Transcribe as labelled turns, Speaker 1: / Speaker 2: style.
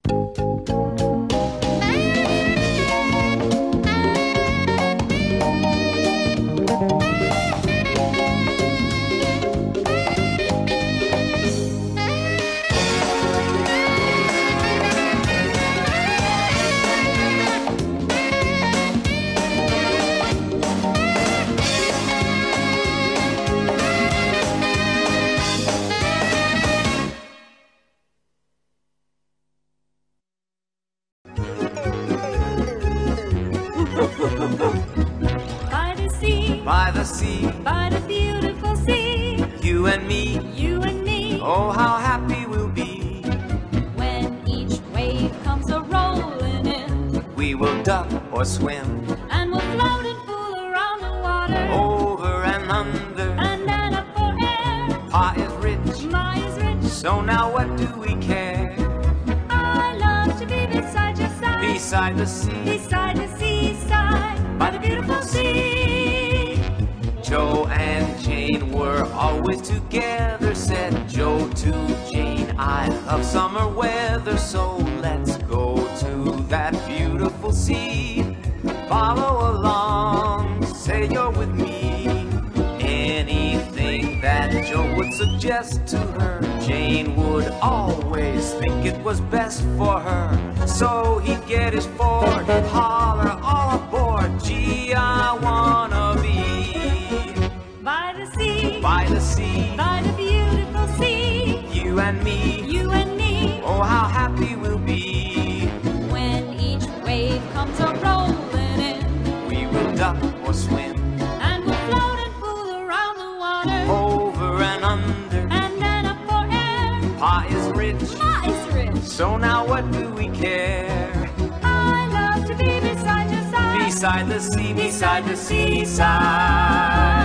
Speaker 1: By the sea,
Speaker 2: By the sea,
Speaker 1: by the beautiful sea,
Speaker 2: you and me,
Speaker 1: you and me.
Speaker 2: oh how happy we'll be.
Speaker 1: When each wave comes a-rolling in,
Speaker 2: We will duck or swim,
Speaker 1: and we'll float and fool around the water,
Speaker 2: over and under.
Speaker 1: and then up for air.
Speaker 2: Pa is rich,
Speaker 1: Ma is rich,
Speaker 2: so now what do we care?
Speaker 1: I love to be beside your side,
Speaker 2: Beside the sea,
Speaker 1: beside the seaside, by the beautiful sea.
Speaker 2: Joe and Jane were always together, said Joe to Jane. I love summer weather, so let's go to that beautiful sea. Follow along, say you're with me. Anything that Joe would suggest to her, Jane would always think it was best for her. So he'd get his Ford, holler all aboard, gee, I wanna be.
Speaker 1: By the sea,
Speaker 2: By the sea,
Speaker 1: by the beautiful sea,
Speaker 2: you and me,
Speaker 1: you and me.
Speaker 2: oh how happy we'll be.
Speaker 1: When each wave comes a-rolling in,
Speaker 2: We will duck or swim,
Speaker 1: and we'll float and fool around the water,
Speaker 2: over and under.
Speaker 1: and then up for air.
Speaker 2: Pa is rich,
Speaker 1: Ma is rich,
Speaker 2: so now what do we care?
Speaker 1: I love to be beside your side,
Speaker 2: Beside the sea, beside the seaside.